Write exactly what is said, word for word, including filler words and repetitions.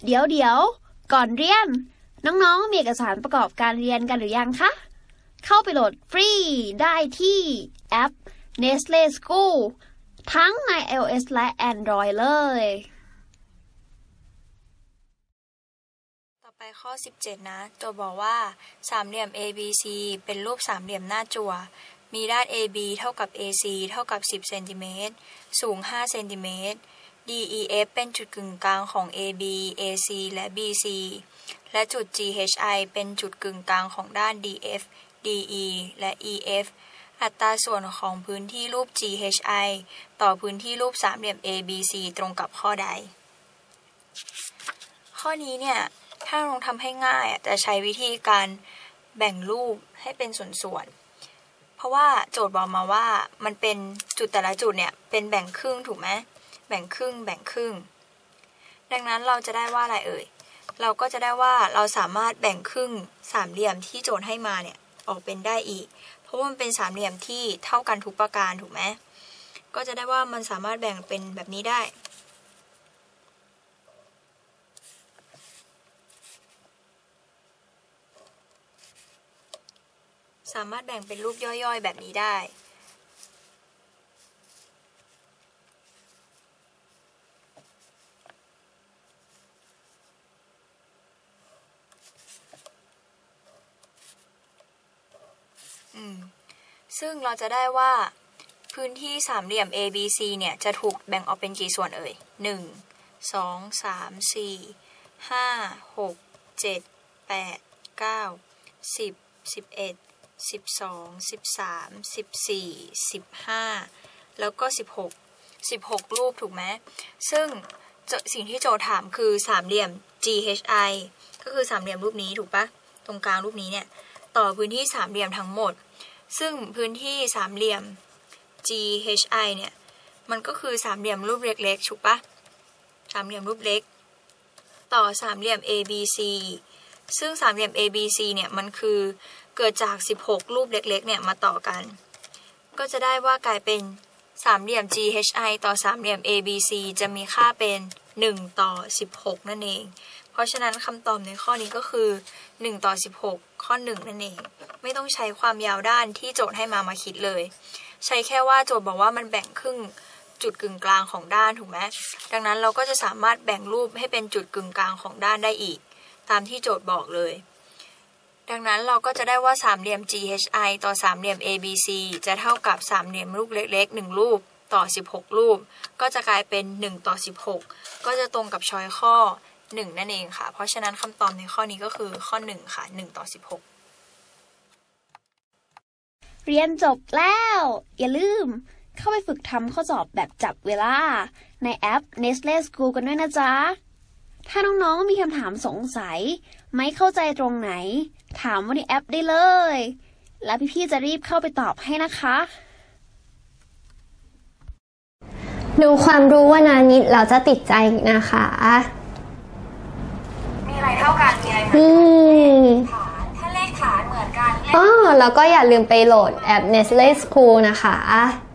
เดี๋ยวเดี๋ยวก่อนเรียนน้องๆมีเอกสารประกอบการเรียนกันหรือยังคะเข้าไปโหลดฟรีได้ที่แอป Nestle School ทั้งใน iOS และ Android เลยต่อไปข้อสิบเจ็ดนะโจทย์บอกว่าสามเหลี่ยม เอ บี ซี เป็นรูปสามเหลี่ยมหน้าจั่วมีด้าน เอ บี เท่ากับ เอ ซี เท่ากับสิบเซนติเมตรสูงห้าเซนติเมตร ดี อี เอฟ เป็นจุดกึ่งกลางของ เอ บี เอ ซี และ บี ซี และจุด จี เอช ไอ เป็นจุดกึ่งกลางของด้าน ดี เอฟ ดี อี และ อี เอฟ อัตราส่วนของพื้นที่รูป จี เอช ไอ ต่อพื้นที่รูปสามเหลี่ยม เอ บี ซี ตรงกับข้อใดข้อนี้เนี่ยถ้าลองทำให้ง่ายจะใช้วิธีการแบ่งรูปให้เป็นส่วนๆเพราะว่าโจทย์บอกมาว่ามันเป็นจุดแต่ละจุดเนี่ยเป็นแบ่งครึ่งถูกไหมแบ่งครึ่งแบ่งครึ่งดังนั้นเราจะได้ว่าอะไรเอ่ยเราก็จะได้ว่าเราสามารถแบ่งครึ่งสามเหลี่ยมที่โจทย์ให้มาเนี่ยออกเป็นได้อีกเพราะว่ามันเป็นสามเหลี่ยมที่เท่ากันทุกประการถูกไหมก็จะได้ว่ามันสามารถแบ่งเป็นแบบนี้ได้สามารถแบ่งเป็นรูปย่อยๆแบบนี้ได้อืมซึ่งเราจะได้ว่าพื้นที่สามเหลี่ยม เอ บี ซี เนี่ยจะถูกแบ่งออกเป็นกี่ส่วนเอ่ยหนึ่ง สอง สาม สี่ ห้า หก เจ็ด แปด เก้า สิบ สิบเอ็ดสิบสอง สิบสาม สิบสี่ สิบห้าแล้วก็สิบหก สิบหกรูปถูกไหมซึ่งสิ่งที่โจทย์ถามคือสามเหลี่ยม จี เอช ไอ ก็คือสามเหลี่ยมรูปนี้ถูกปะตรงกลางรูปนี้เนี่ยต่อพื้นที่สามเหลี่ยมทั้งหมดซึ่งพื้นที่สามเหลี่ยม จี เอช ไอ เนี่ยมันก็คือสามเหลี่ยมรูปเล็กๆถูกปะสามเหลี่ยมรูปเล็กต่อสามเหลี่ยม เอ บี ซี ซึ่งสามเหลี่ยม เอ บี ซี เนี่ยมันคือเกิดจากสิบหกรูปเล็กๆเนี่ยมาต่อกันก็จะได้ว่ากลายเป็นสามเหลี่ยม จี เอช ไอ ต่อสามเหลี่ยม เอ บี ซี จะมีค่าเป็นหนึ่งต่อสิบหกนั่นเองเพราะฉะนั้นคำตอบในข้อนี้ก็คือหนึ่งต่อสิบหกข้อหนึ่งนั่นเองไม่ต้องใช้ความยาวด้านที่โจทย์ให้มามาคิดเลยใช้แค่ว่าโจทย์บอกว่ามันแบ่งครึ่งจุดกึ่งกลางของด้านถูกไหมดังนั้นเราก็จะสามารถแบ่งรูปให้เป็นจุดกึ่งกลางของด้านได้อีกตามที่โจทย์บอกเลยดังนั้นเราก็จะได้ว่าสามเหลี่ยม จี เอช ไอ ต่อสามเหลี่ยม เอ บี ซี จะเท่ากับสามเหลี่ยมรูปเล็กๆหนึ่งรูปต่อสิบหกรูปก็จะกลายเป็นหนึ่งต่อสิบหกก็จะตรงกับช้อยข้อหนึ่งนั่นเองค่ะเพราะฉะนั้นคำตอบในข้อนี้ก็คือข้อหนึ่งค่ะหนึ่งต่อสิบหกเรียนจบแล้วอย่าลืมเข้าไปฝึกทำข้อสอบแบบจับเวลาในแอป Nestle School กันด้วยนะจ๊ะถ้าน้องๆมีคำถามสงสัยไม่เข้าใจตรงไหนถามว่าในแอปได้เลยแล้วพี่ๆจะรีบเข้าไปตอบให้นะคะดูความรู้ว่านานนิดเราจะติดใจนะคะมีอะไรเท่ากันมีอะไรเหมือนกันถ้าเลขฐานเหมือนกันอ๋อแล้วก็อย่าลืมไปโหลดแอป Nestle School นะคะ